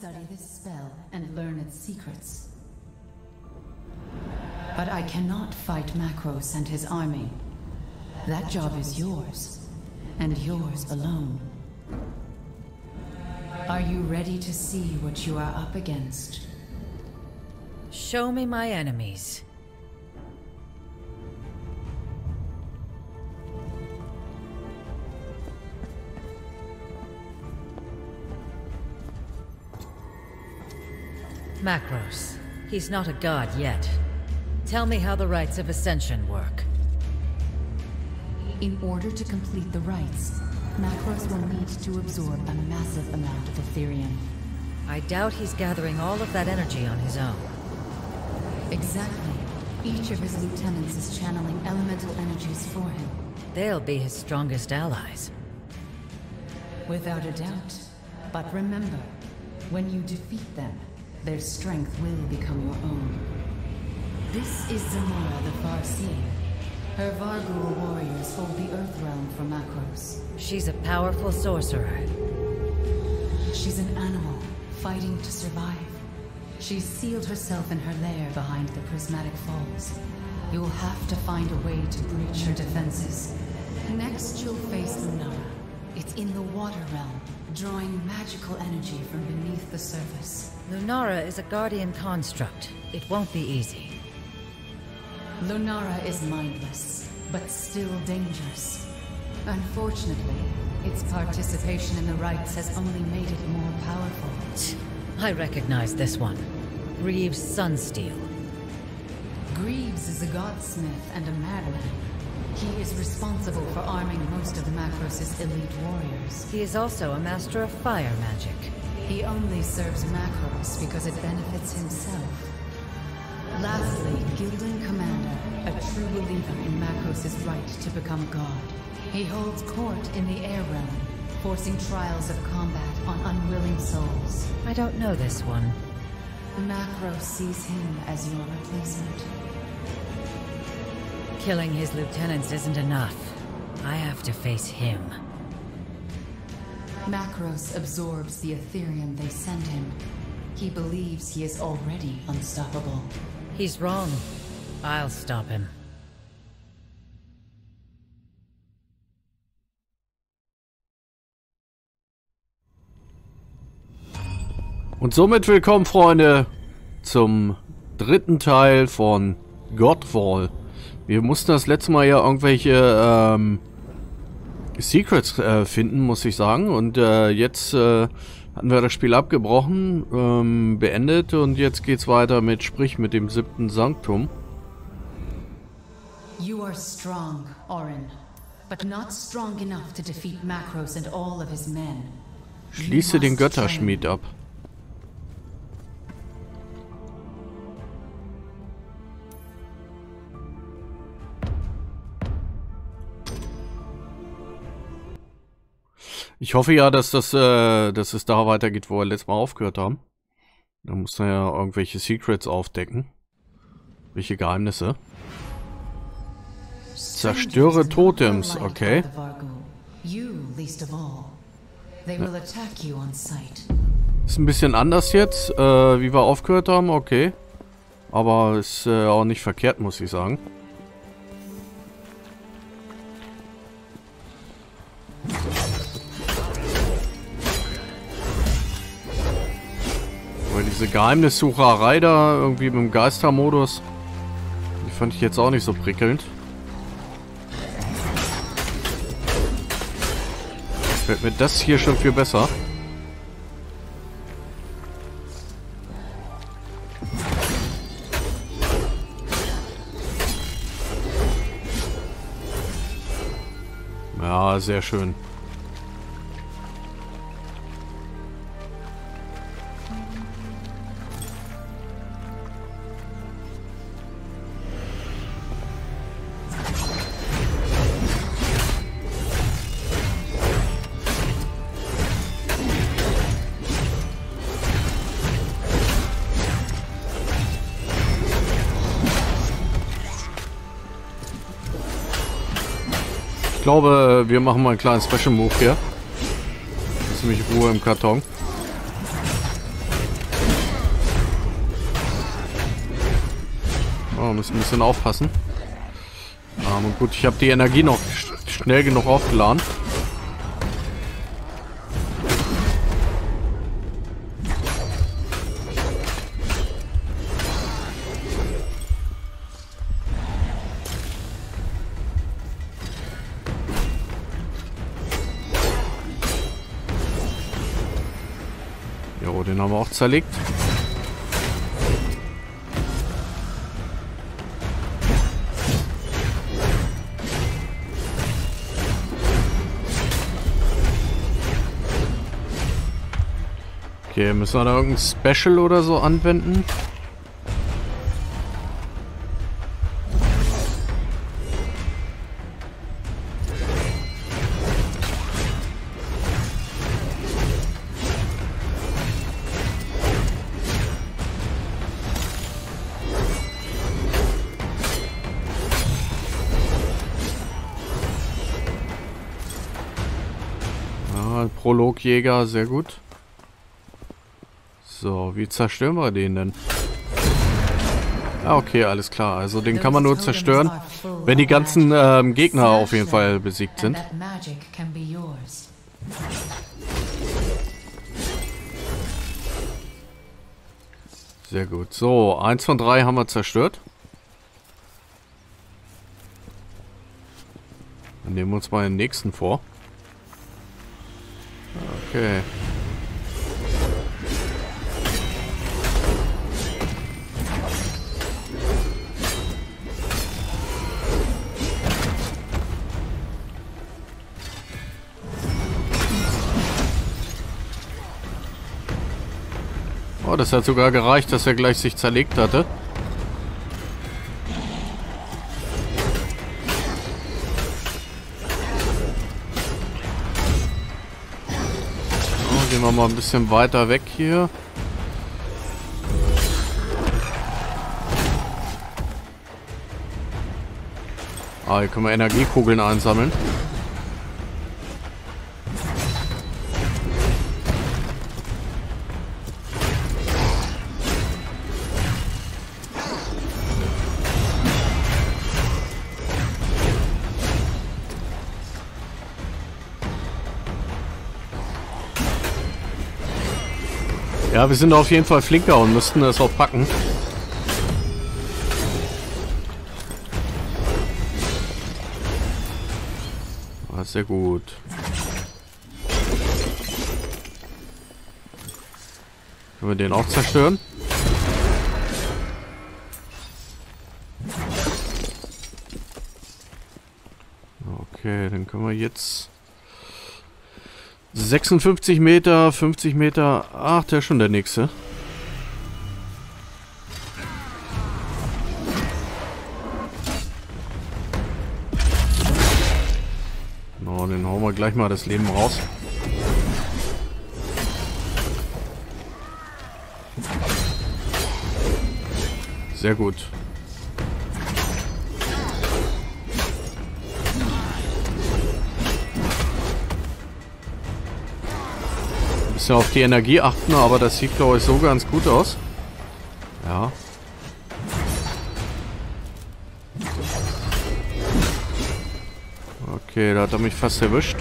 study this spell and learn its secrets. But I cannot fight Macros and his army. That job is yours, and yours alone. Are you ready to see what you are up against? Show me my enemies. Macros. He's not a god yet. Tell me how the rites of Ascension work. In order to complete the rites, Macros will need to absorb a massive amount of Aetherium. I doubt he's gathering all of that energy on his own. Exactly. Each of his lieutenants is channeling elemental energies for him. They'll be his strongest allies. Without a doubt. But remember, when you defeat them, their strength will become your own. This is Zamora the Farseer. Her Varghul warriors hold the Earth Realm for Macros. She's a powerful sorcerer. She's an animal, fighting to survive. She's sealed herself in her lair behind the Prismatic Falls. You'll have to find a way to breach her defenses. Next, you'll face Lunara. It's in the Water Realm, drawing magical energy from beneath the surface. Lunara is a guardian construct. It won't be easy. Lunara is mindless, but still dangerous. Unfortunately, its participation in the rites has only made it more powerful. I recognize this one. Greaves Sunsteel. Greaves is a godsmith and a madman. He is responsible for arming most of Macros' elite warriors. He is also a master of fire magic. He only serves Macros because it benefits himself. Lastly, Gildan Commander, a true believer in Macros' right to become god. He holds court in the air realm, forcing trials of combat on unwilling souls. I don't know this one. Macros sees him as your replacement. Killing his lieutenants isn't enough. I have to face him. Macros absorbs the Aetherium they send him. He believes he is already unstoppable. He's wrong. I'll stop him. Und somit willkommen, Freunde, zum dritten Teil von Godfall. Wir mussten das letzte Mal ja irgendwelche Secrets finden, muss ich sagen. Und jetzt hatten wir das Spiel abgebrochen, beendet, und jetzt geht's weiter mit, sprich, mit dem 7. Sanctum. You are strong, Orin, but not strong enough to defeat Macros and all of his men. Schließe den Götterschmied ab. Ich hoffe ja, dass es da weitergeht, wo wir letztes Mal aufgehört haben. Da muss man ja irgendwelche Secrets aufdecken. Welche Geheimnisse? Zerstöre Totems, okay. Ist ein bisschen anders jetzt, wie wir aufgehört haben, okay. Aber ist auch nicht verkehrt, muss ich sagen. Aber diese Geheimnissucherei da, irgendwie mit dem Geistermodus, die fand ich jetzt auch nicht so prickelnd. Fällt mir das hier schon viel besser. Ja, sehr schön. Ich glaube, wir machen mal einen kleinen Special Move hier. Lass mich Ruhe im Karton. Oh, müssen ein bisschen aufpassen. Und gut, ich habe die Energie noch schnell genug aufgeladen. Jo, den haben wir auch zerlegt. Okay, müssen wir da irgendein Special oder so anwenden? Ja, Prologjäger, sehr gut. So, wie zerstören wir den denn? Ah, okay, alles klar. Also den kann man nur zerstören, wenn die ganzen Gegner auf jeden Fall besiegt sind. Sehr gut. So, 1 von 3 haben wir zerstört. Dann nehmen wir uns mal den nächsten vor. Okay. Oh, das hat sogar gereicht, dass er gleich sich zerlegt hatte. So, gehen wir mal ein bisschen weiter weg hier. Ah, hier können wir Energiekugeln einsammeln. Ja, wir sind auf jeden Fall flinker und müssten das auch packen. Ah, sehr gut. Können wir den auch zerstören? Okay, dann können wir jetzt 56 Meter, 50 Meter. Ach, der ist schon der nächste. No, den hauen wir gleich mal das Leben raus. Sehr gut. Bisschen auf die Energie achten, aber das sieht, glaube ich, so ganz gut aus. Ja. Okay, da hat er mich fast erwischt.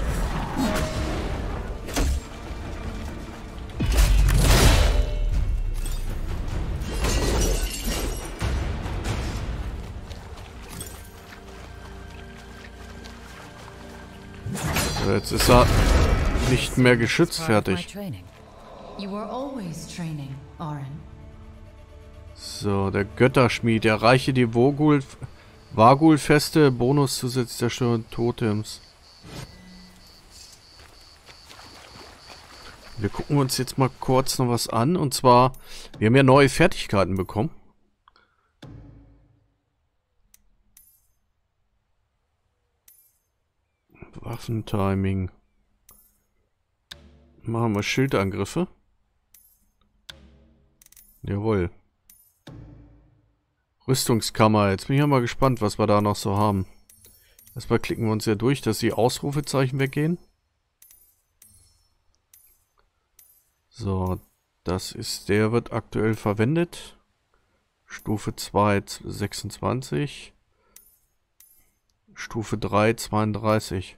So, jetzt ist er nicht mehr geschützt fertig. So, der Götterschmied. Erreiche die Vagul-Feste. Bonus zusätzlich zerstören Totems. Wir gucken uns jetzt mal kurz noch was an. Und zwar, wir haben ja neue Fertigkeiten bekommen. Waffentiming. Machen wir Schildangriffe. Jawohl. Rüstungskammer. Jetzt bin ich ja mal gespannt, was wir da noch so haben. Erstmal klicken wir uns ja durch, dass die Ausrufezeichen weggehen. So, das ist, der wird aktuell verwendet. Stufe 2 26. Stufe 3 32.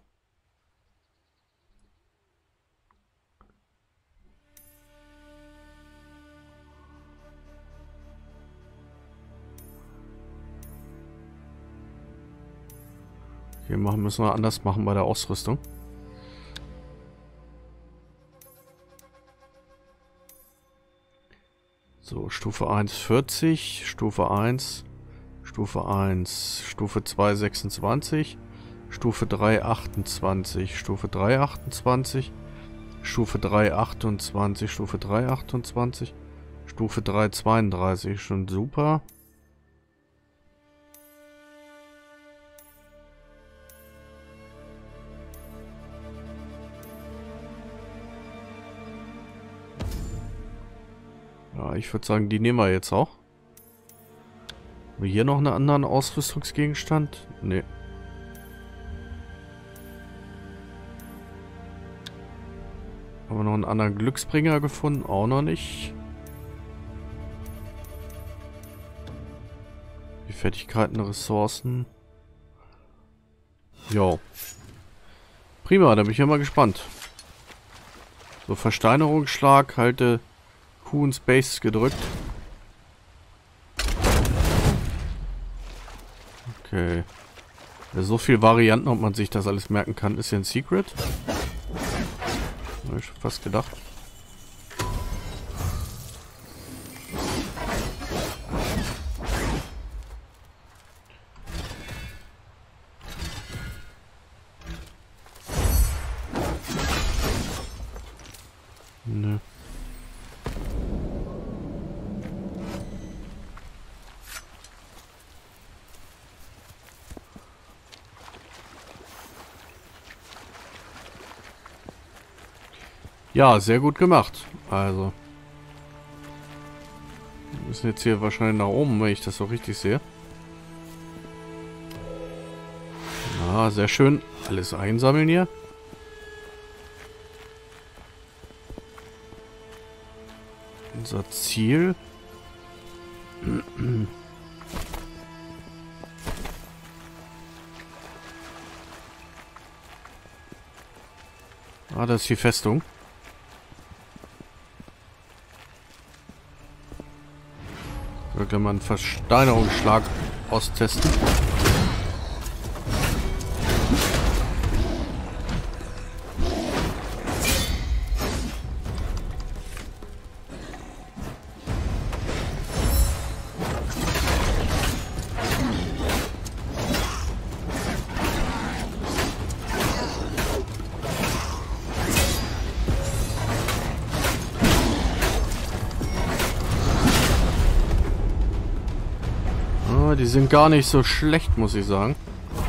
Okay, müssen wir anders machen bei der Ausrüstung. So, Stufe 1 40, Stufe 1, Stufe 1, Stufe 2 26, Stufe 3 28, Stufe 3 28, Stufe 3 28, Stufe 3 28, Stufe 3 32, schon super. Ja, ich würde sagen, die nehmen wir jetzt auch. Haben wir hier noch einen anderen Ausrüstungsgegenstand? Nee. Haben wir noch einen anderen Glücksbringer gefunden? Auch noch nicht. Die Fertigkeiten, Ressourcen. Jo. Prima, da bin ich ja mal gespannt. So, Versteinerungsschlag, halte Q und Space gedrückt. Okay. Ja, so viele Varianten, ob man sich das alles merken kann, ist ja ein Secret. Habe ich schon fast gedacht. Nö. Ja, sehr gut gemacht. Also. Wir müssen jetzt hier wahrscheinlich nach oben, wenn ich das so richtig sehe. Ja, sehr schön. Alles einsammeln hier. Unser Ziel. Ah, das ist die Festung. Da kann man einen Versteinerungsschlag austesten. Die sind gar nicht so schlecht, muss ich sagen.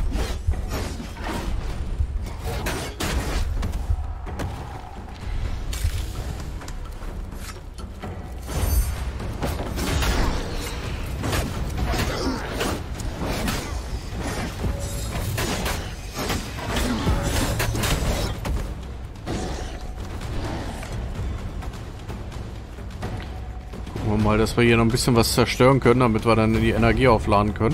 Gucken wir mal, dass wir hier noch ein bisschen was zerstören können, damit wir dann die Energie aufladen können.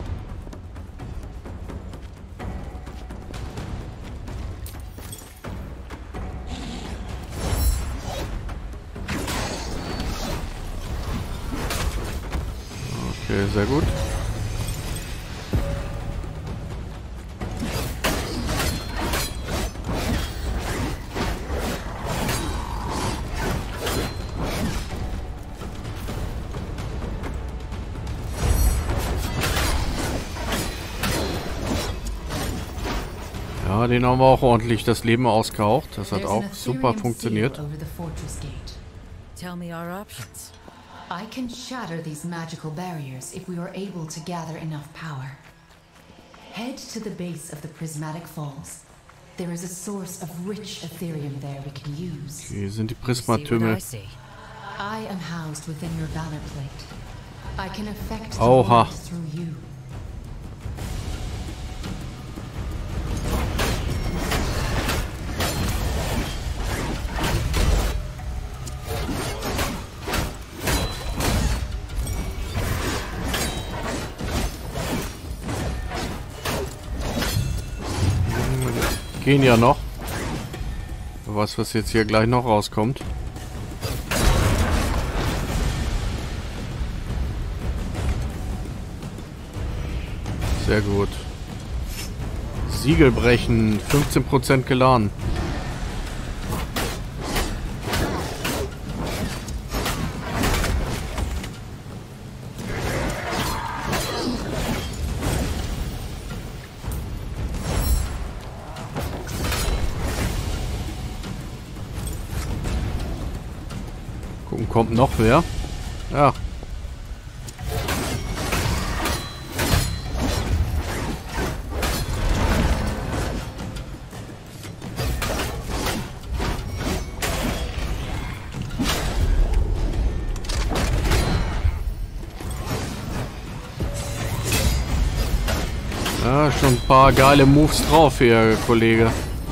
Okay, sehr gut. Ja, den haben wir auch ordentlich das Leben ausgehaucht. Das hat auch super funktioniert. Tell me our options. I can shatter these magical barriers if we are able to gather enough power. Head to the base of the Prismatic Falls. There is a source of rich Ethereum there we can use. Hier sind die See what Prismatürme. I see. I am housed within your Valor Plate. I can affect the Oha. world through you. gehen ja noch. Wer weiß, was jetzt hier gleich noch rauskommt. Sehr gut. Siegel brechen. 15% geladen. Gucken, kommt noch wer? Ja. Ja, schon ein paar geile Moves drauf hier, Kollege.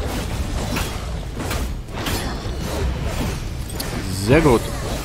Sehr gut.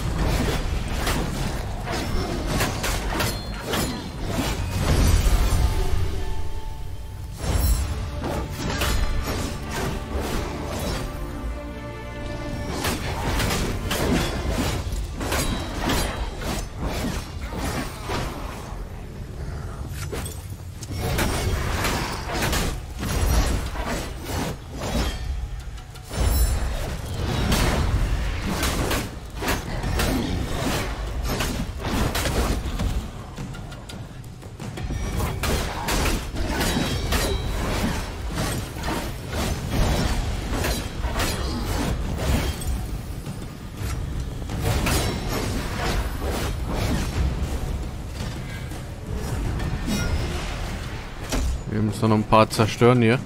Wir müssen noch ein paar zerstören hier.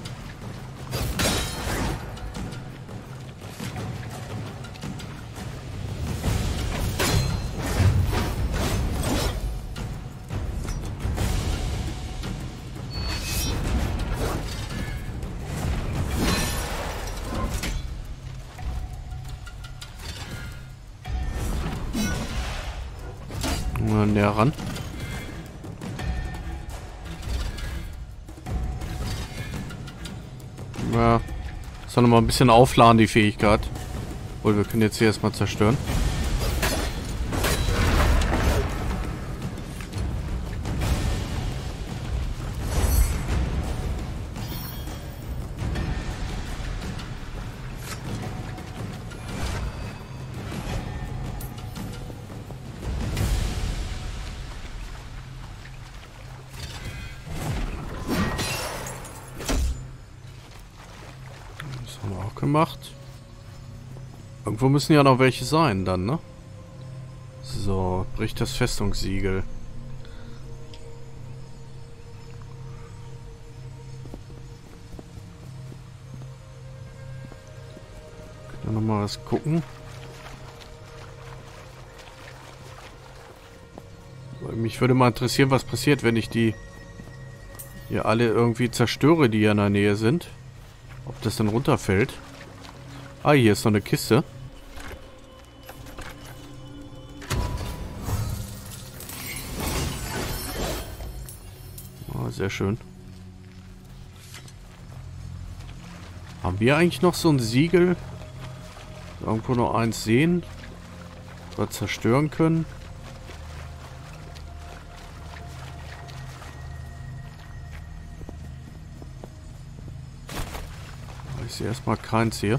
Mal näher ran. Ja, soll noch mal ein bisschen aufladen, die Fähigkeit. Obwohl, wir können jetzt hier erstmal zerstören. Haben wir auch gemacht. Irgendwo müssen ja noch welche sein dann, ne? So, bricht das Festungssiegel. Können wir nochmal was gucken. Mich würde mal interessieren, was passiert, wenn ich die hier alle irgendwie zerstöre, die hier in der Nähe sind. Ob das dann runterfällt. Ah, hier ist noch eine Kiste. Oh, sehr schön. Haben wir eigentlich noch so ein Siegel? Irgendwo noch eins sehen? Das wir zerstören können? Ich sehe erstmal keins hier.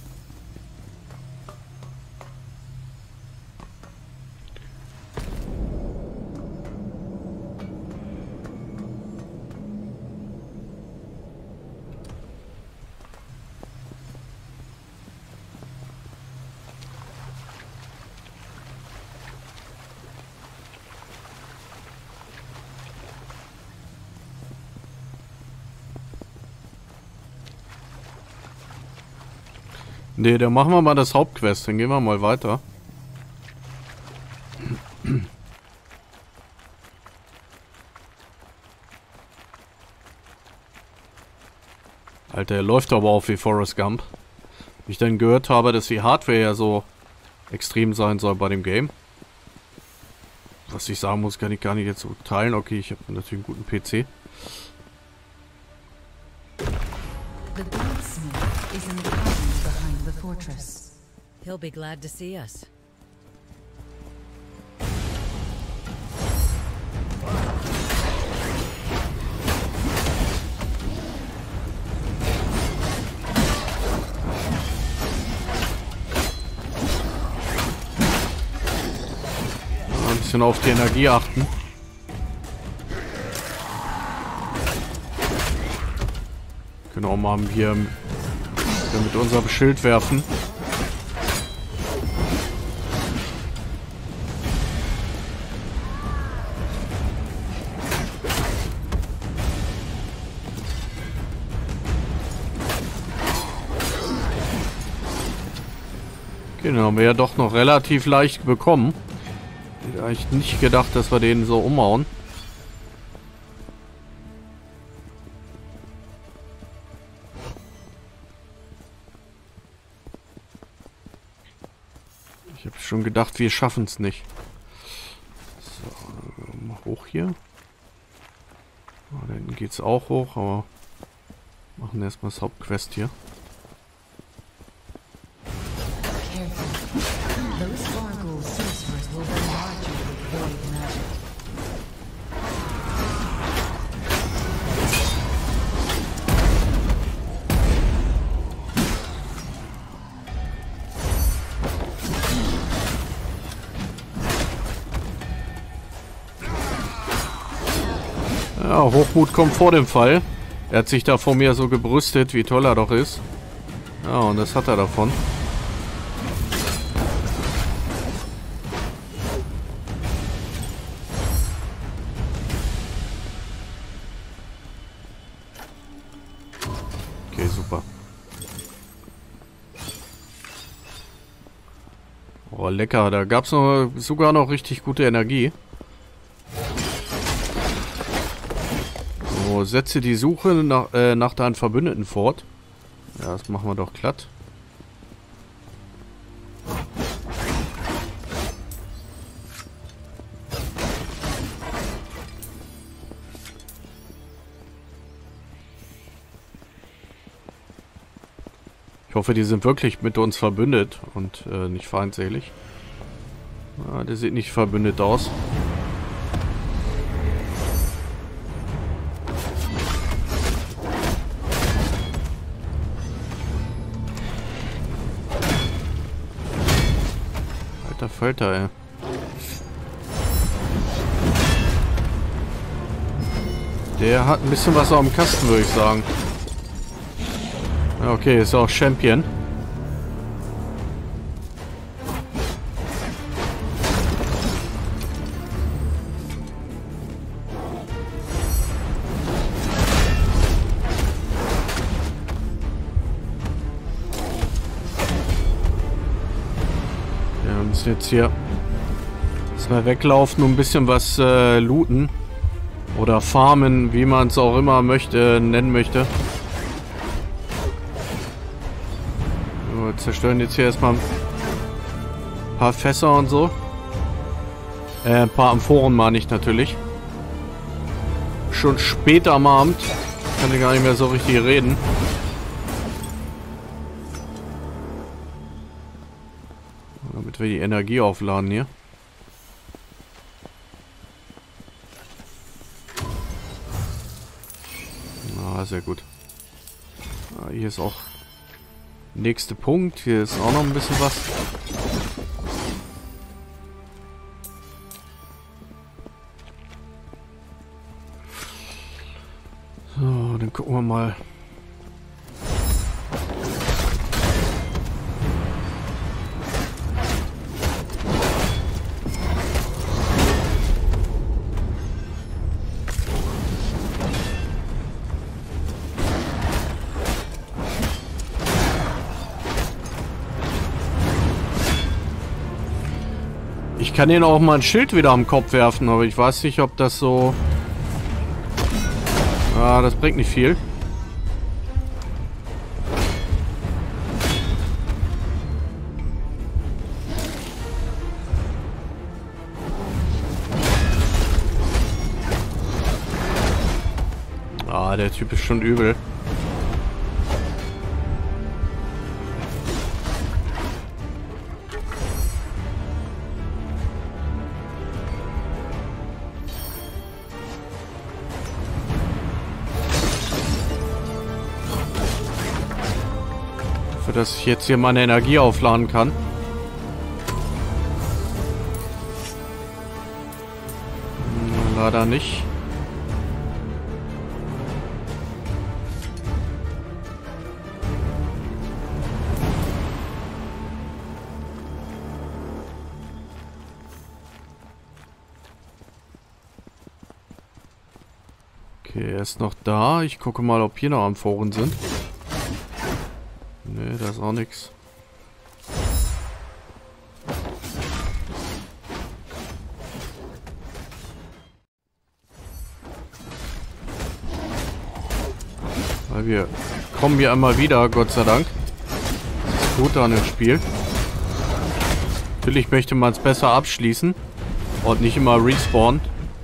Ne, dann machen wir mal das Hauptquest. Dann gehen wir mal weiter. Alter, er läuft aber auch wie Forrest Gump. Wie ich dann gehört habe, dass die Hardware ja so extrem sein soll bei dem Game. Was ich sagen muss, kann ich gar nicht jetzt so teilen. Okay, ich habe natürlich einen guten PC. The blacksmith is in the cabin behind the fortress. He'll be glad to see us. Ein bisschen auf die Energie achten. Können auch mal hier mit unserem Schild werfen. Den haben wir ja doch noch relativ leicht bekommen. Ich hätte eigentlich nicht gedacht, dass wir den so umhauen. Ich habe schon gedacht, wir schaffen es nicht. So, mal hoch hier. Da hinten geht es auch hoch, aber machen erstmal das Hauptquest hier. Those Vargul sorcerers will bombard you with void magic. Ja, Hochmut kommt vor dem Fall. Er hat sich da vor mir so gebrüstet, wie toll er doch ist. Ja, und das hat er davon. Okay, super. Oh, lecker. Da gab es sogar noch richtig gute Energie. So, setze die Suche nach deinen Verbündeten fort. Ja, das machen wir doch glatt. Ich hoffe, die sind wirklich mit uns verbündet und nicht feindselig. Ja, der sieht nicht verbündet aus. Alter Falter, ey. Der hat ein bisschen was auf dem Kasten, würde ich sagen. Okay, ist auch Champion. Ja, wir müssen jetzt hier erstmal weglaufen und ein bisschen was looten. Oder farmen, wie man es auch immer nennen möchte. Wir zerstören jetzt hier erstmal ein paar Fässer und so. Ein paar Amphoren meine ich natürlich. Schon spät am Abend. Kann ich gar nicht mehr so richtig reden. Damit wir die Energie aufladen hier. Ah, sehr gut. Ah, hier ist auch nächster Punkt. Hier ist auch noch ein bisschen was. So, dann gucken wir mal. Ich kann ihnen auch mal ein Schild wieder am Kopf werfen, aber ich weiß nicht, ob das so... Ah, das bringt nicht viel. Ah, der Typ ist schon übel. Für das ich jetzt hier meine Energie aufladen kann. Leider nicht. Okay, er ist noch da. Ich gucke mal, ob hier noch Amphoren sind. Ne, da ist auch nichts. Weil wir kommen hier einmal wieder, Gott sei Dank. Das ist gut an dem Spiel. Natürlich möchte man es besser abschließen und nicht immer respawnen.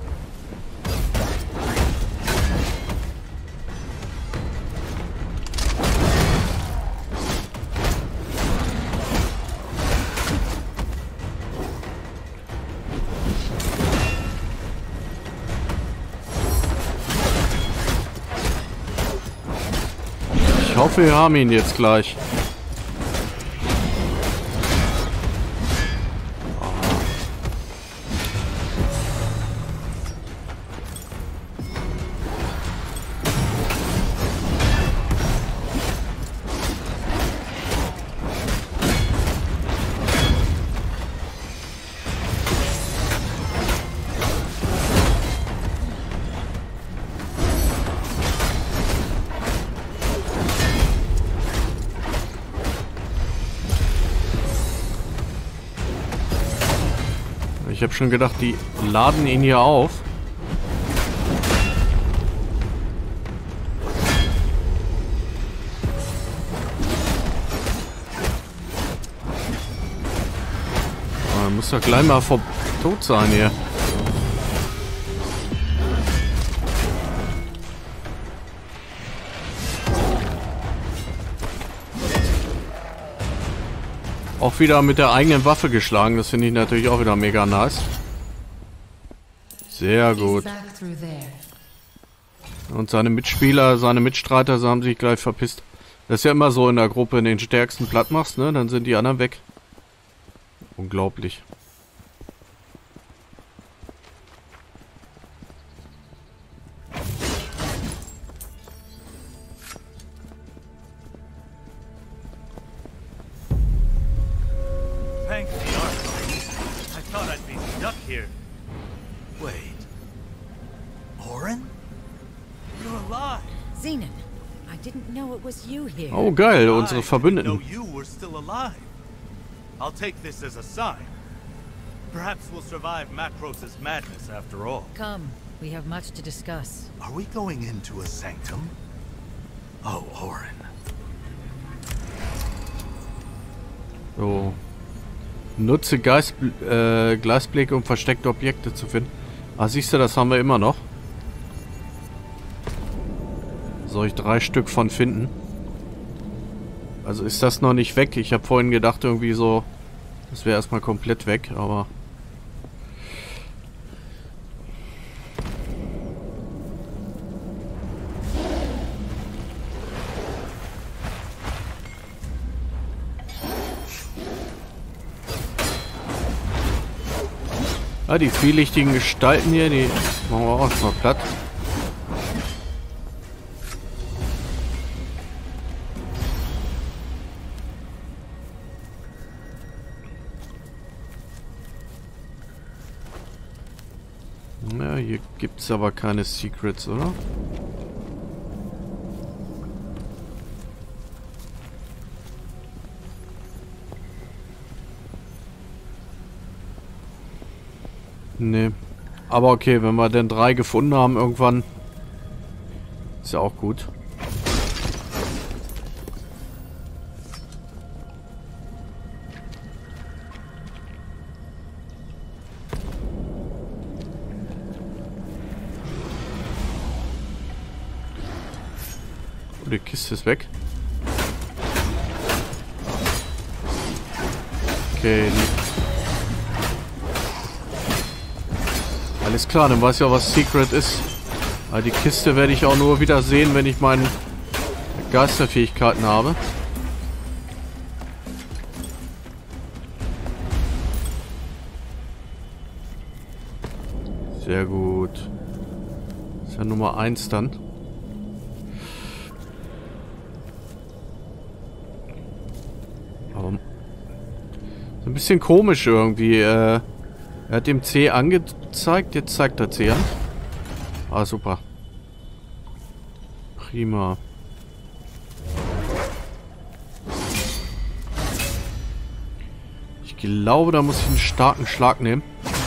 Ich hoffe, wir haben ihn jetzt gleich. Ich habe schon gedacht, die laden ihn hier auf. Aber er muss doch gleich mal tot sein hier. Auch wieder mit der eigenen Waffe geschlagen. Das finde ich natürlich auch wieder mega nice. Sehr gut. Und seine Mitspieler, seine Mitstreiter, sie haben sich gleich verpisst. Das ist ja immer so in der Gruppe, den stärksten platt machst, ne? Dann sind die anderen weg. Unglaublich. Here. Wait. Orin? You're alive. Zenon, I didn't know it was you here. Oh geil, unsere Verbündeten. I didn't know you were still alive. I'll take this as a sign. Perhaps we'll survive Macros's madness after all. Come, we have much to discuss. Are we going into a sanctum? Oh, Orin. So. Nutze Gleisblicke, um versteckte Objekte zu finden. Ah, siehst du, das haben wir immer noch. Soll ich 3 Stück von finden? Also ist das noch nicht weg. Ich habe vorhin gedacht, irgendwie so, das wäre erstmal komplett weg, aber... Ah, die zwielichtigen Gestalten hier, die machen wir auch erstmal platt. Ja, hier gibt es aber keine Secrets, oder? Nee. Aber okay, wenn wir denn 3 gefunden haben irgendwann, ist ja auch gut. Oh, die Kiste ist weg. Okay, alles klar, dann weiß ich auch, was Secret ist. Aber die Kiste werde ich auch nur wieder sehen, wenn ich meine Geisterfähigkeiten habe. Sehr gut. Das ist ja Nummer 1 dann. Aber so ein bisschen komisch irgendwie. Er hat dem C angezeigt, jetzt zeigt er C an. Ah, super. Prima. Ich glaube, da muss ich einen starken Schlag nehmen.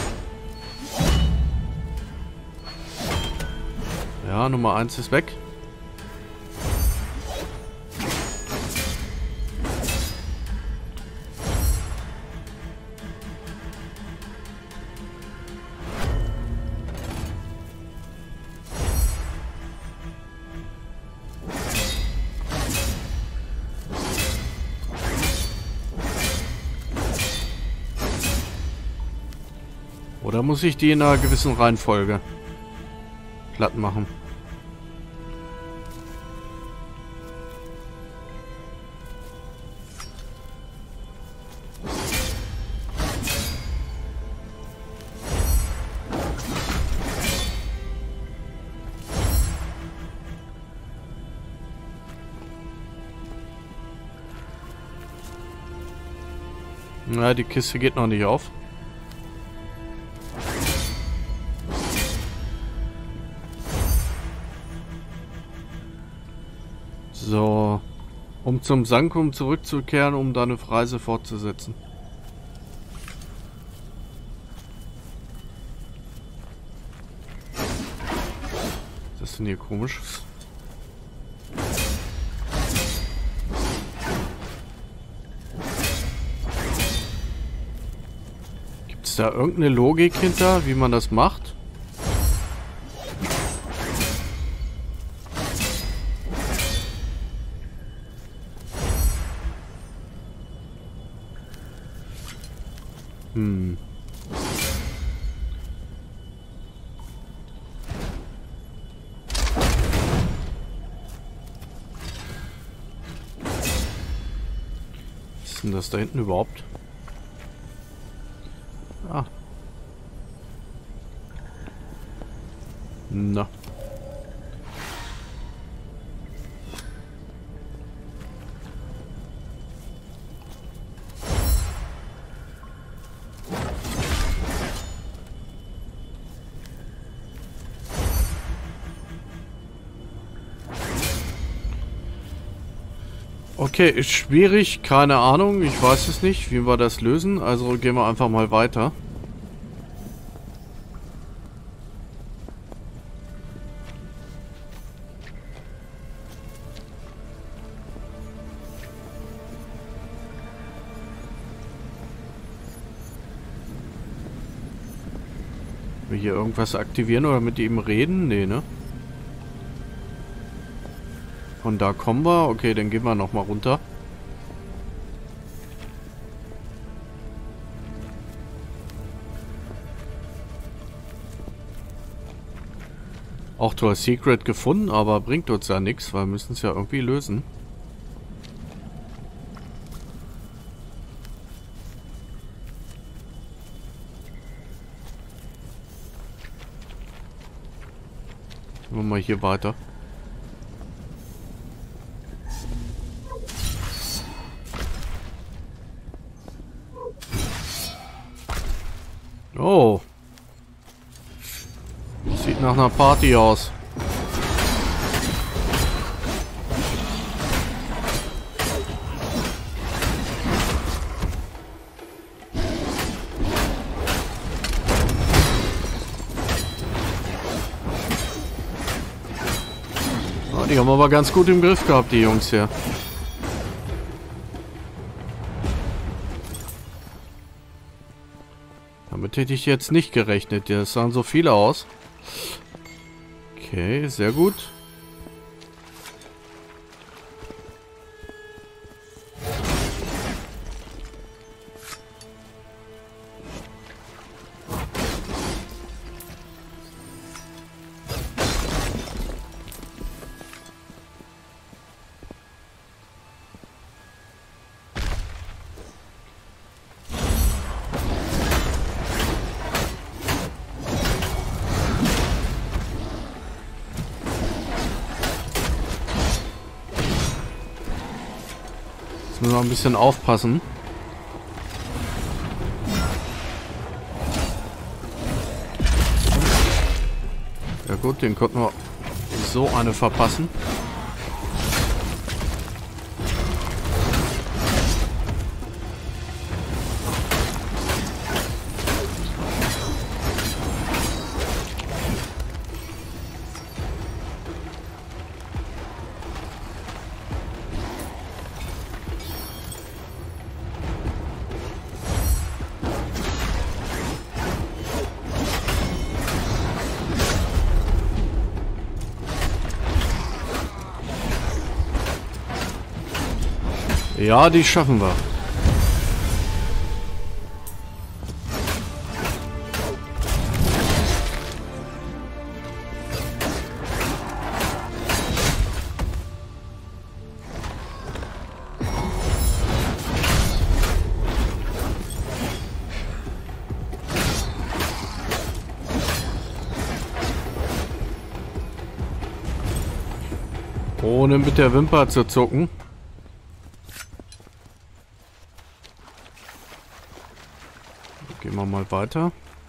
Ja, Nummer 1 ist weg. Oder muss ich die in einer gewissen Reihenfolge platt machen? Na, die Kiste geht noch nicht auf. So, um zum Sankum zurückzukehren, um da eine Reise fortzusetzen. Was ist denn hier komisch? Gibt es da irgendeine Logik hinter, wie man das macht? Was ist denn das da hinten überhaupt? Ah. Na. Okay, ist schwierig, keine Ahnung, ich weiß es nicht, wie wir das lösen, also gehen wir einfach mal weiter. Wir hier irgendwas aktivieren oder mit ihm reden? Nee, ne? Von da kommen wir. Okay, dann gehen wir nochmal runter. Auch du hast Secret gefunden, aber bringt uns ja nichts, weil wir müssen es ja irgendwie lösen. Gehen wir mal hier weiter. Oh. Sieht nach einer Party aus. Oh, die haben aber ganz gut im Griff gehabt, die Jungs hier. Damit hätte ich jetzt nicht gerechnet. Das sahen so viele aus. Okay, sehr gut. Müssen wir ein bisschen aufpassen. Ja gut, den konnten wir so eine verpassen. Ja, die schaffen wir. Ohne mit der Wimper zu zucken. Gehen wir mal weiter.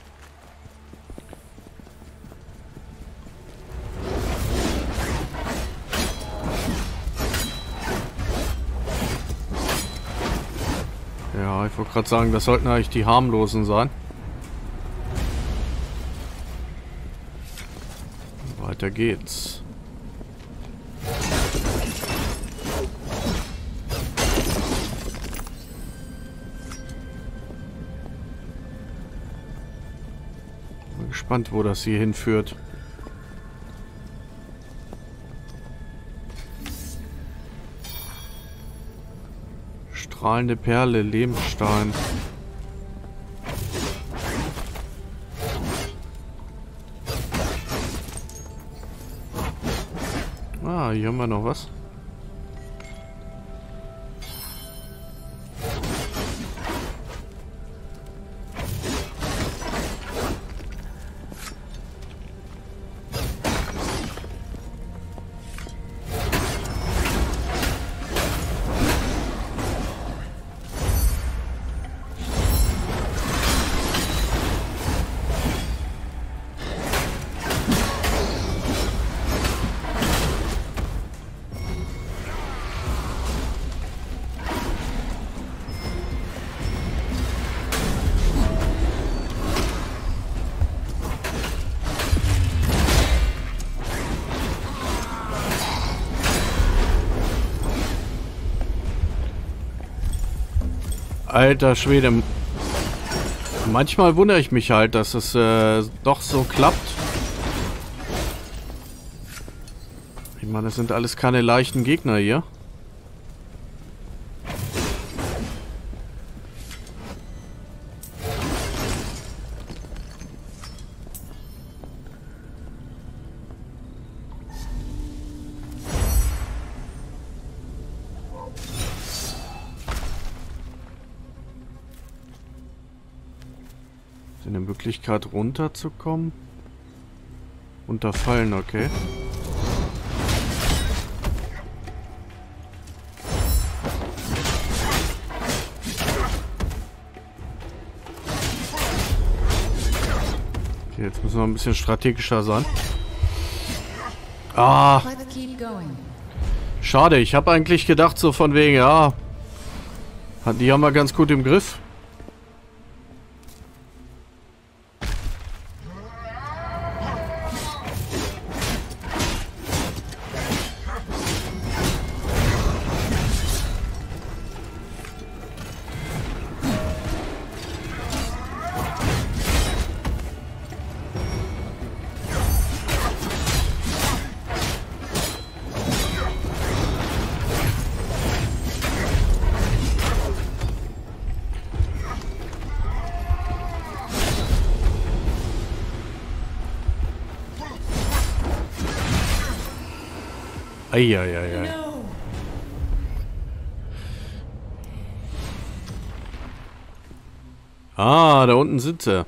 Ja, ich wollte gerade sagen, das sollten eigentlich die harmlosen sein. Weiter geht's. Gespannt, wo das hier hinführt. Strahlende Perle, Lehmstein. Ah, hier haben wir noch was. Alter Schwede. Manchmal wundere ich mich halt, dass es doch so klappt. Ich meine, das sind alles keine leichten Gegner hier. Eine Möglichkeit runterzukommen? Unterfallen, okay. Okay, jetzt müssen wir ein bisschen strategischer sein. Ah! Schade, ich habe eigentlich gedacht so von wegen, ja, die haben wir ganz gut im Griff. Eieiei. Ah, da unten sind sie.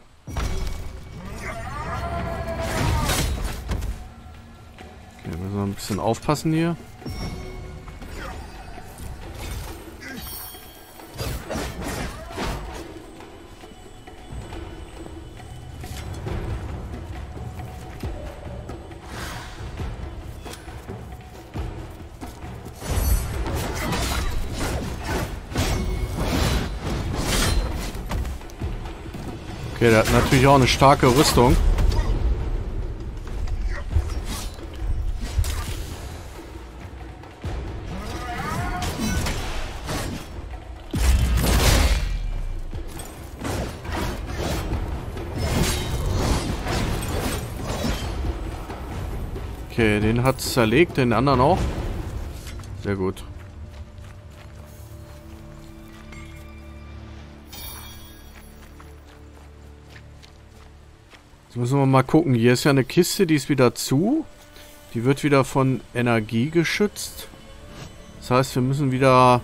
Okay, müssen wir ein bisschen aufpassen hier. Okay, der hat natürlich auch eine starke Rüstung. Okay, den hat es zerlegt, den anderen auch. Sehr gut. Jetzt müssen wir mal gucken. Hier ist ja eine Kiste, die ist wieder zu. Die wird wieder von Energie geschützt. Das heißt, wir müssen wieder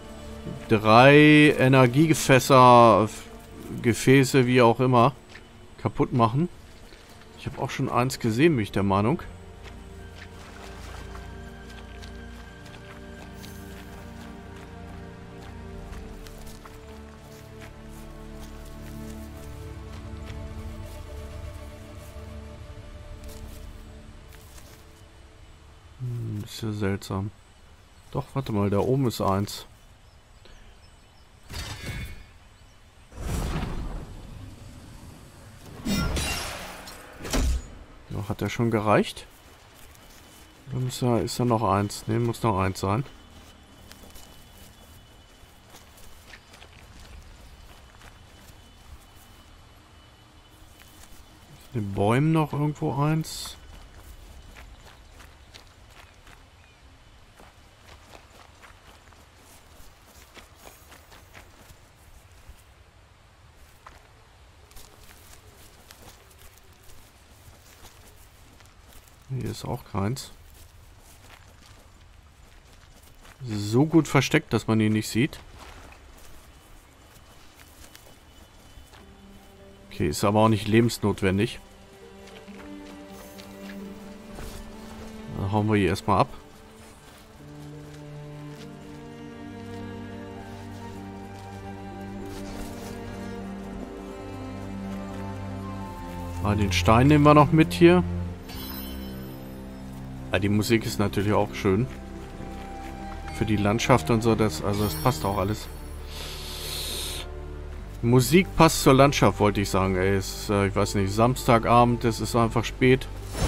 3 Energiegefässer, Gefäße, wie auch immer, kaputt machen. Ich habe auch schon eins gesehen, bin ich der Meinung. Ist ja seltsam. Doch, warte mal, da oben ist eins. Ja, hat der schon gereicht? Oder ist da noch eins? Ne, muss noch eins sein. Ist in den Bäumen noch irgendwo eins? Hier ist auch keins. So gut versteckt, dass man ihn nicht sieht. Okay, ist aber auch nicht lebensnotwendig. Dann hauen wir hier erstmal ab. Den Stein nehmen wir noch mit hier. Ja, die Musik ist natürlich auch schön. Für die Landschaft und so, das passt auch alles. Musik passt zur Landschaft, wollte ich sagen. Ey, ist, ich weiß nicht, Samstagabend, es ist einfach spät.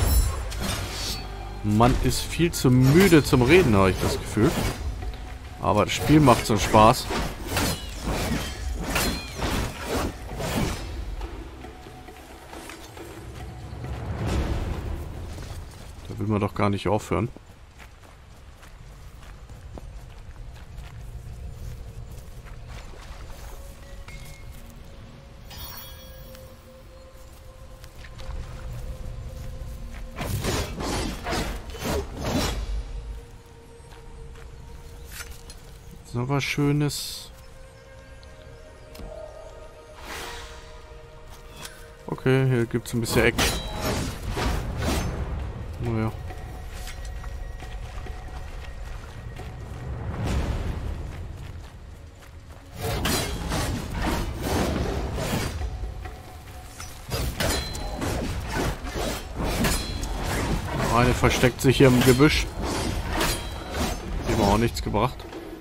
Man ist viel zu müde zum Reden, habe ich das Gefühl. Aber das Spiel macht so Spaß. Will man doch gar nicht aufhören. Ist noch was Schönes. Okay, hier gibt es ein bisschen Eck. Oh ja. Eine versteckt sich hier im Gebüsch. Die haben auch nichts gebracht.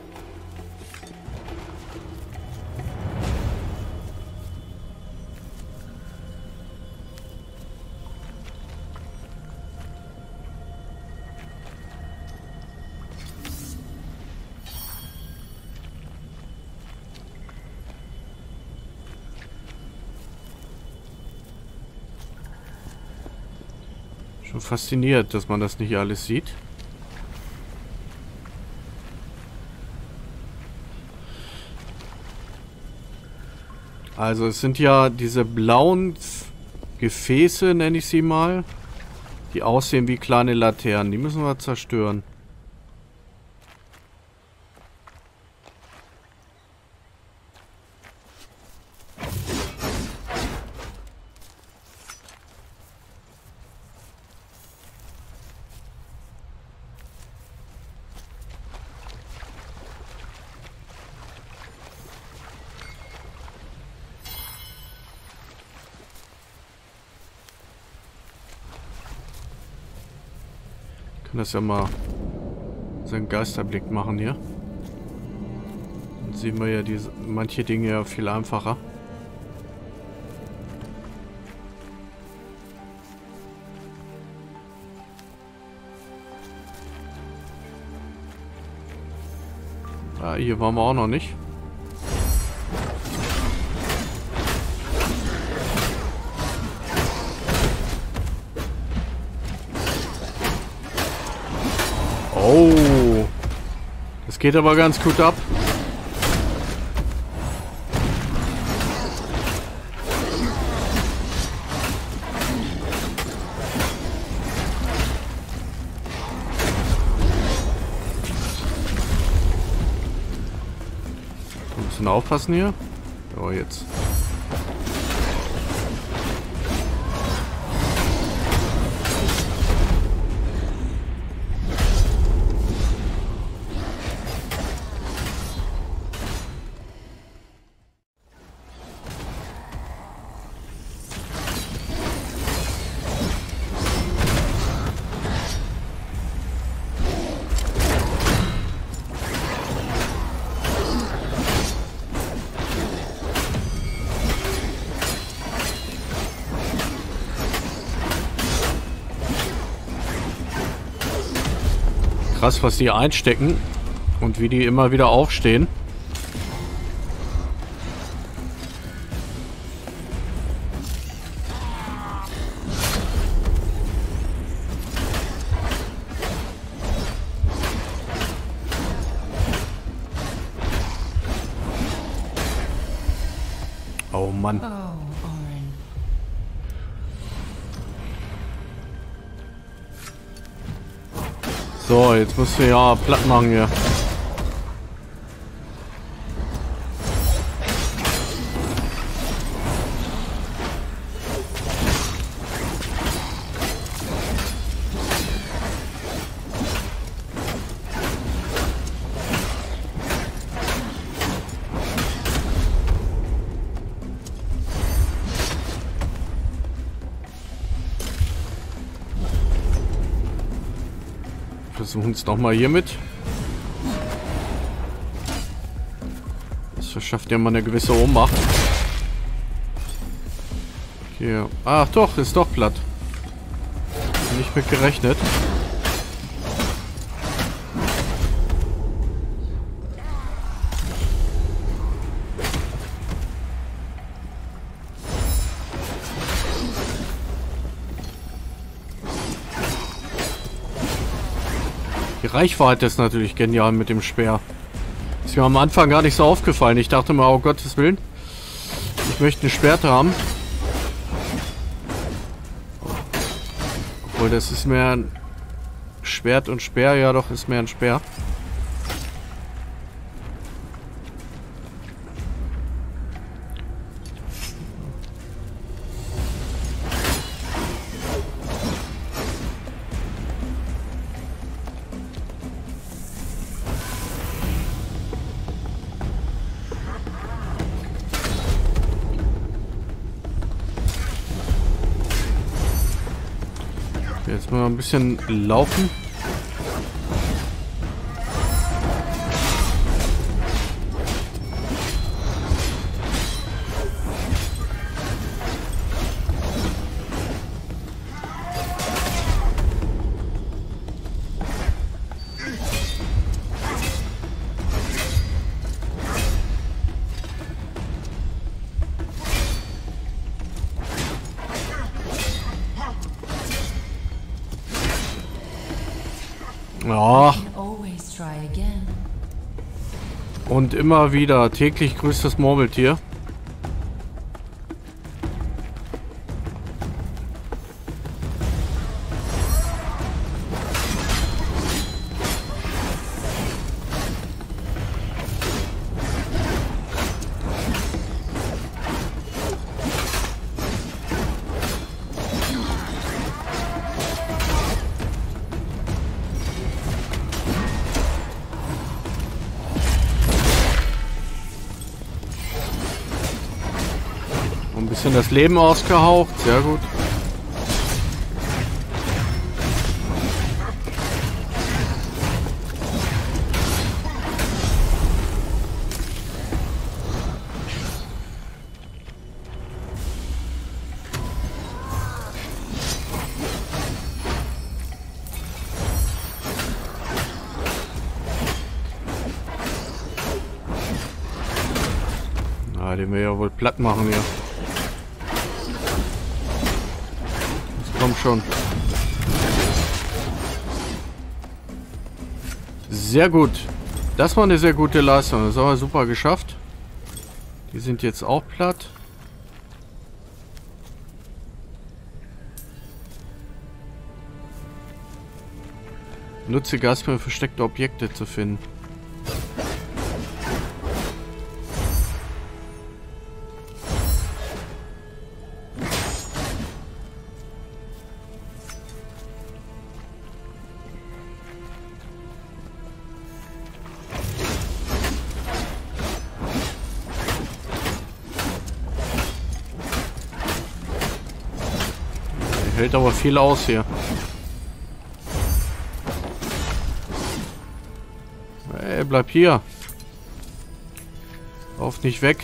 Schon fasziniert, dass man das nicht alles sieht. Also es sind ja diese blauen Gefäße, nenne ich sie mal, die aussehen wie kleine Laternen. Die müssen wir zerstören. Ich kann das ja mal so einen Geisterblick machen hier. Dann sehen wir ja manche Dinge ja viel einfacher. Ah, hier waren wir auch noch nicht. Oh. Das geht aber ganz gut ab. Wir müssen aufpassen hier. Oh, jetzt. Krass, was die einstecken und wie die immer wieder aufstehen. Oh Mann. Oh, Orin. So, jetzt musst du ja platt machen hier. Versuchen es nochmal hier mit. Das verschafft ja mal eine gewisse Ohnmacht. Okay. Ach doch, ist doch platt. Nicht mit gerechnet. Die Reichweite ist natürlich genial mit dem Speer. Ist mir am Anfang gar nicht so aufgefallen. Ich dachte mal, oh Gottes Willen, ich möchte ein Schwert haben. Obwohl, das ist mehr ein Schwert und Speer. Ja doch, ist mehr ein Speer. Jetzt mal ein bisschen laufen. Ja. Always try again. Und immer wieder. Täglich grüßt das Murmeltier. Ein bisschen das Leben ausgehaucht. Sehr gut. den wir ja wohl platt machen hier. Das kommt schon. Sehr gut. Das war eine sehr gute Leistung. Das haben wir super geschafft. Die sind jetzt auch platt. Nutze Gas, um versteckte Objekte zu finden. Hält aber viel aus hier. Ey, bleib hier. Lauf nicht weg.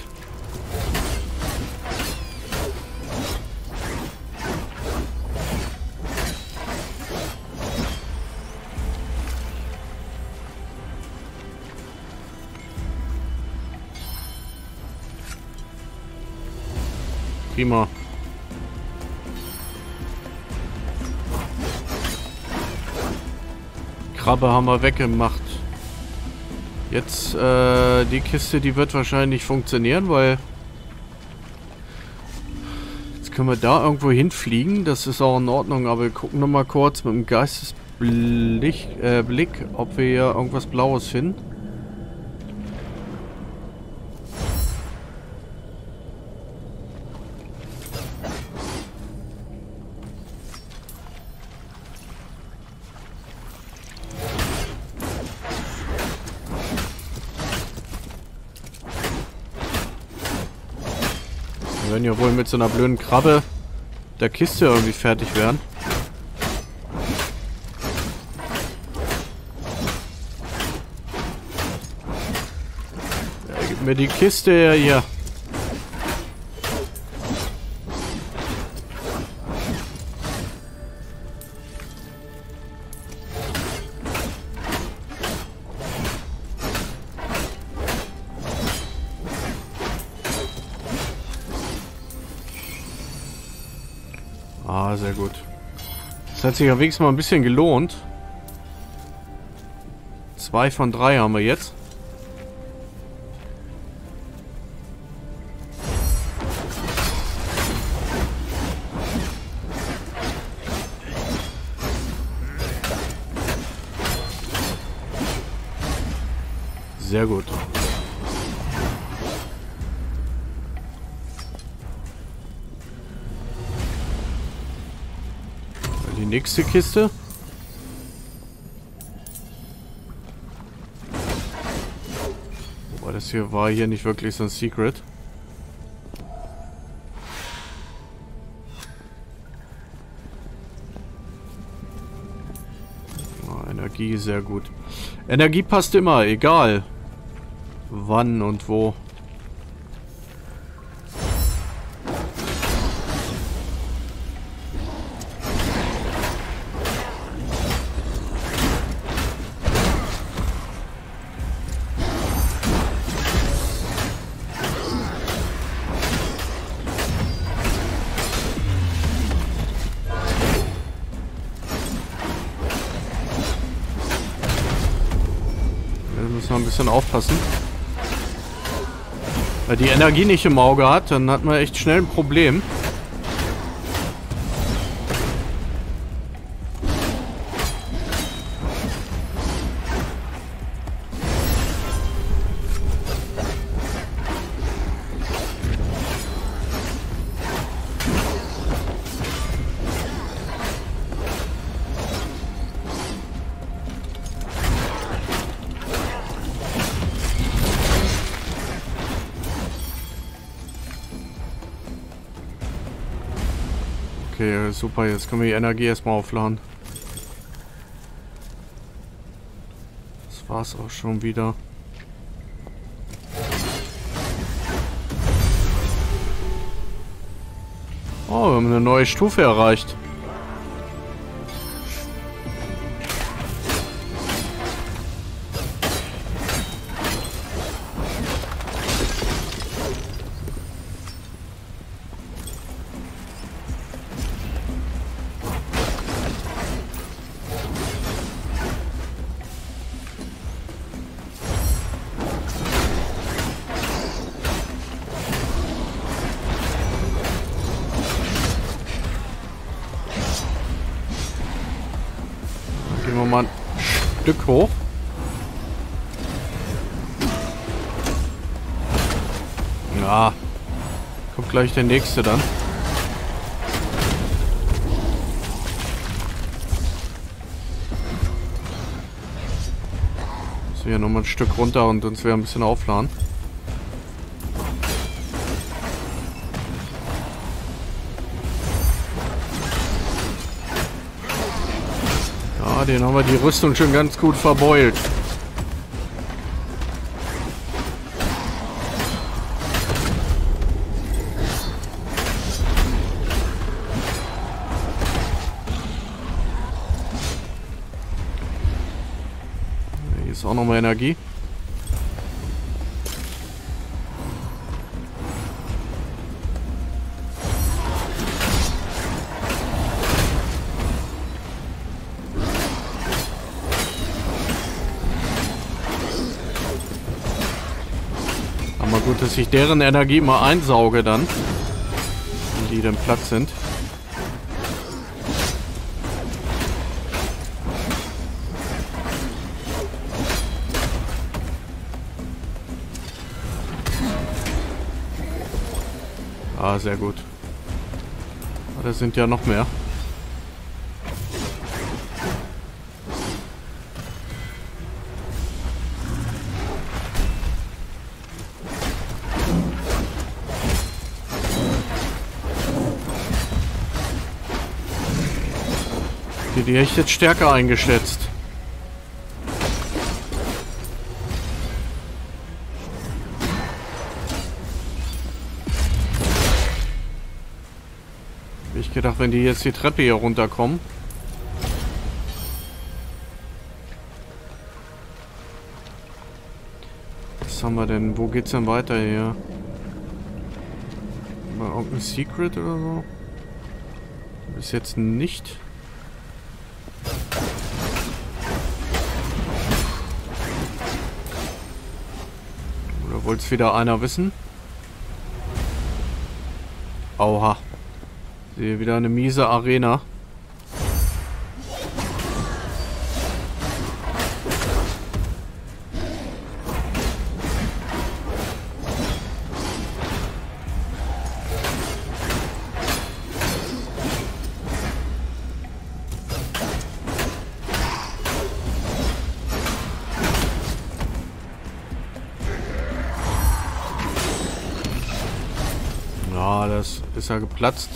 Prima. Krabbe haben wir weggemacht. Jetzt, die Kiste, die wird wahrscheinlich funktionieren, weil jetzt können wir da irgendwo hinfliegen. Das ist auch in Ordnung, aber wir gucken noch mal kurz mit dem Geistesblick, ob wir hier irgendwas Blaues finden. Wir werden ja wohl mit so einer blöden Krabbe der Kiste irgendwie fertig werden. Ja, gib mir die Kiste her hier. Ah, sehr gut. Das hat sich ja wenigstens mal ein bisschen gelohnt. 2 von 3 haben wir jetzt. Sehr gut. Die nächste Kiste. Wobei das hier war hier nicht wirklich so ein Secret. Oh, Energie, sehr gut. Energie passt immer, egal wann und wo. Müssen wir ein bisschen aufpassen. Weil die Energie nicht im Auge hat, dann hat man echt schnell ein Problem. Okay, super. Jetzt können wir die Energie erstmal aufladen. Das war's auch schon wieder. Oh, wir haben eine neue Stufe erreicht. Gehen wir mal ein Stück hoch. Ja. Kommt gleich der nächste dann. So, hier nochmal ein Stück runter und uns wieder ein bisschen aufladen. Ja, den haben wir die Rüstung schon ganz gut verbeult. Auch nochmal Energie. Aber gut, dass ich deren Energie mal einsauge dann, wenn die dann platt sind. Ah, sehr gut. Aber da sind ja noch mehr. Die hätte ich jetzt stärker eingeschätzt. Ich gedacht, wenn die jetzt die Treppe hier runterkommen. Was haben wir denn? Wo geht's denn weiter hier? Mal irgendein Secret oder so? Bis jetzt nicht. Oder wollte es wieder einer wissen? Oha. Sehe wieder eine miese Arena. Ja, das ist ja geplatzt.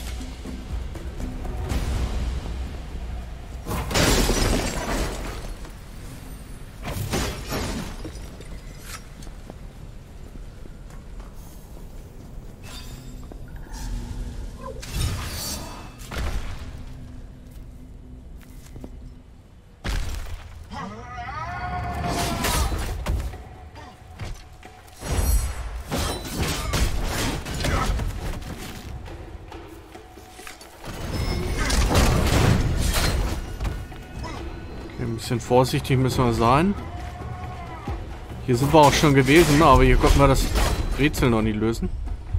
Ein bisschen vorsichtig müssen wir sein. Hier sind wir auch schon gewesen, aber hier konnten wir das Rätsel noch nicht lösen.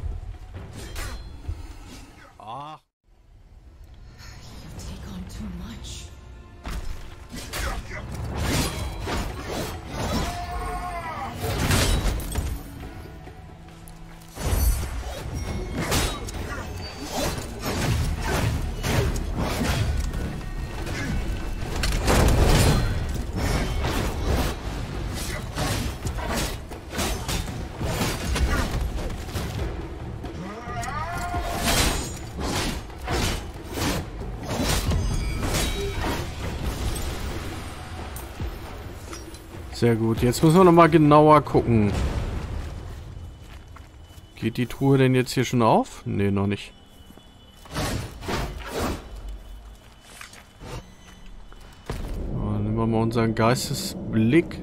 Sehr gut. Jetzt müssen wir noch mal genauer gucken. Geht die Truhe denn jetzt hier schon auf? Nee, noch nicht. So, nehmen wir mal unseren Geistesblick.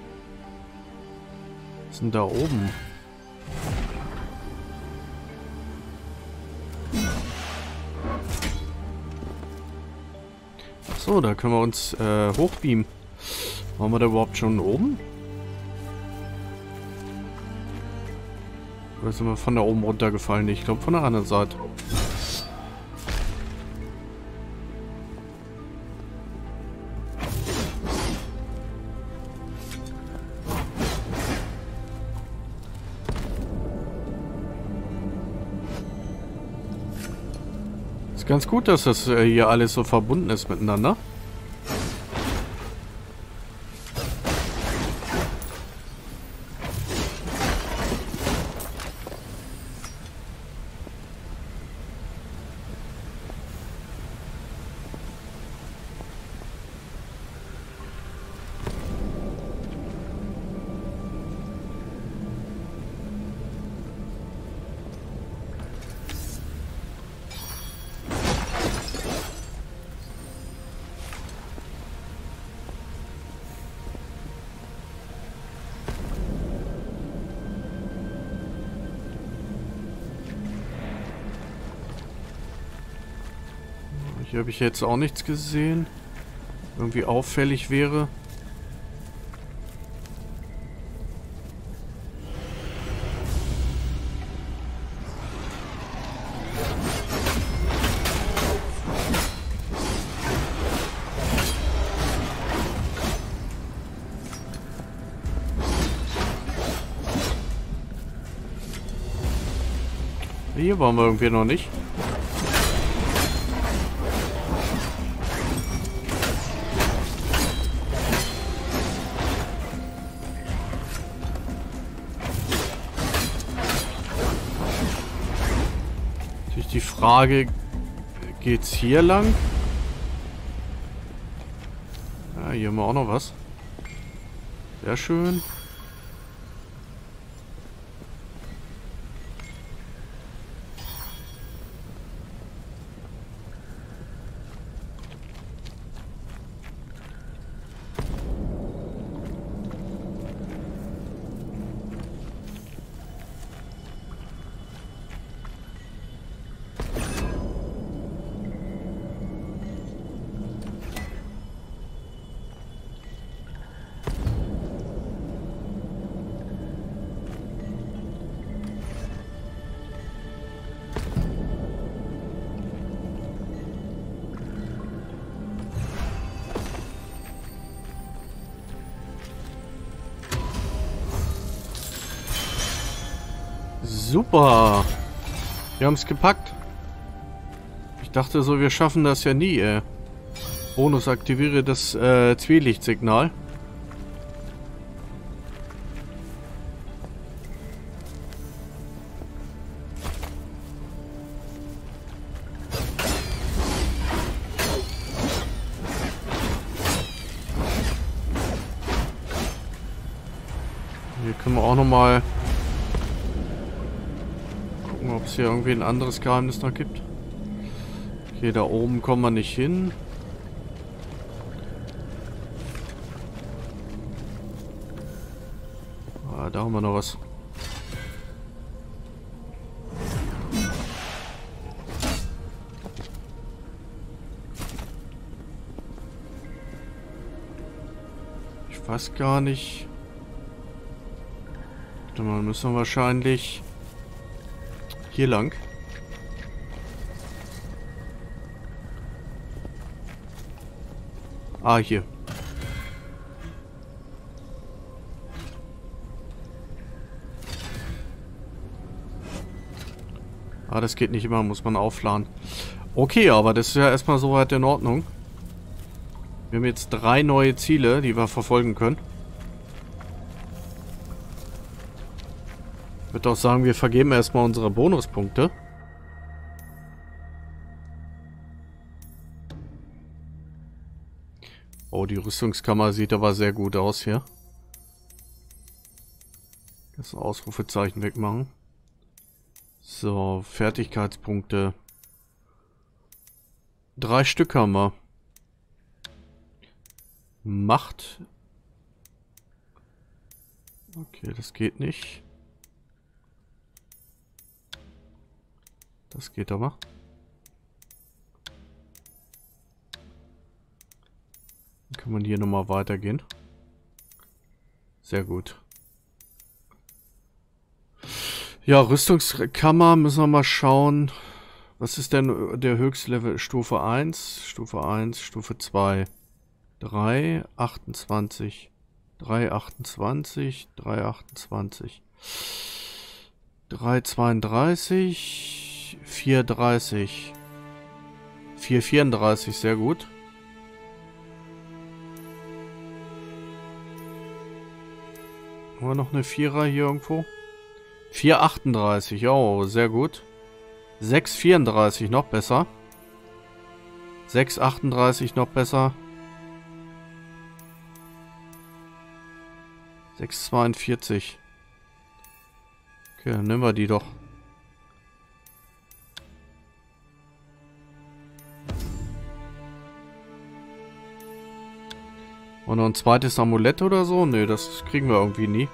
Was ist denn da oben? So, da können wir uns hochbeamen. Waren wir da überhaupt schon oben? Oder sind wir von da oben runtergefallen? Ich glaube von der anderen Seite. Ist ganz gut, dass das hier alles so verbunden ist miteinander. Hier habe ich jetzt auch nichts gesehen. Irgendwie auffällig wäre. Hier waren wir irgendwie noch nicht. Die Frage, geht's hier lang? Ja, hier haben wir auch noch was. Sehr schön. Super. Wir haben es gepackt. Ich dachte so, wir schaffen das ja nie, ey. Bonus, aktiviere das Zwielichtsignal. Hier können wir auch nochmal gucken, ob es hier irgendwie ein anderes Geheimnis noch gibt. Okay, da oben kommen wir nicht hin. Ah, da haben wir noch was. Ich weiß gar nicht. Dann müssen wir wahrscheinlich hier lang. Ah, hier. Ah, das geht nicht immer, muss man aufladen. Okay, aber das ist ja erstmal soweit in Ordnung. Wir haben jetzt 3 neue Ziele, die wir verfolgen können. Ich würde auch sagen, wir vergeben erstmal unsere Bonuspunkte. Oh, die Rüstungskammer sieht aber sehr gut aus hier. Das Ausrufezeichen wegmachen. So, Fertigkeitspunkte. 3 Stück haben wir. Macht. Okay, das geht nicht. Das geht aber. Kann man hier nochmal weitergehen. Sehr gut. Ja, Rüstungskammer müssen wir mal schauen. Was ist denn der Höchstlevel? Stufe 1, Stufe 1, Stufe 2. 3, 28. 3, 28, 3, 28. 3, 32. 4, 30. 4, 34, sehr gut. Haben wir noch eine Vierer hier irgendwo? 4, 38, oh, sehr gut. 6, 34, noch besser. 6, 38, noch besser. 6, 42. Okay, dann nehmen wir die doch. Und noch ein zweites Amulett oder so? Ne, das kriegen wir irgendwie nie.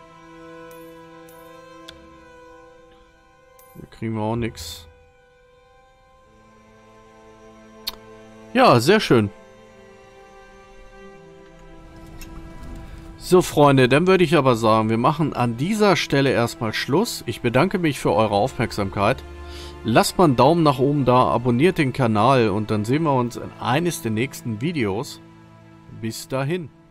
Hier kriegen wir auch nichts. Ja, sehr schön. So, Freunde, dann würde ich aber sagen, wir machen an dieser Stelle erstmal Schluss. Ich bedanke mich für eure Aufmerksamkeit. Lasst mal einen Daumen nach oben da, abonniert den Kanal und dann sehen wir uns in eines der nächsten Videos. Bis dahin.